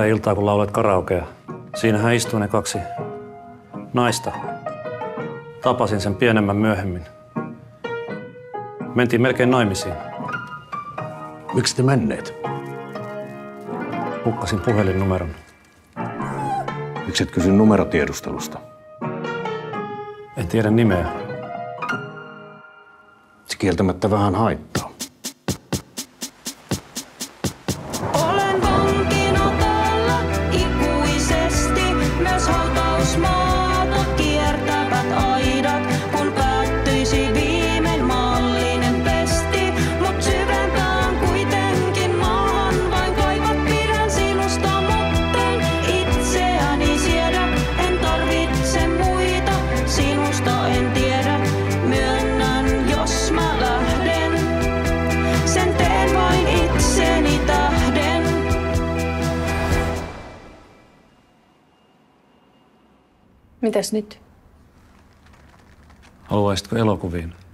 yhtä iltaa, kun laulet karaokea. Siinähän istuu ne kaksi naista. Tapasin sen pienemmän myöhemmin. Mentiin melkein naimisiin. Miksi te menneet? Hukkasin puhelinnumeron. Miksi et kysy numerotiedustelusta? En tiedä nimeä. Se kieltämättä vähän haittaa. Olen vankina täällä ikuisesti, myös hautausmaata kiertävät aidat, kun päättyisi viimein maallinen pesti. Mut syvempään kuitenkin maahan vain kaivat, pidän sinusta, mutten itseäni siedä. En tarvitse muita, sinusta en tiedä. Myönnän, jos mä lähden, sen teen vain itseni tähden. Mitäs nyt? Haluaisitko elokuviin?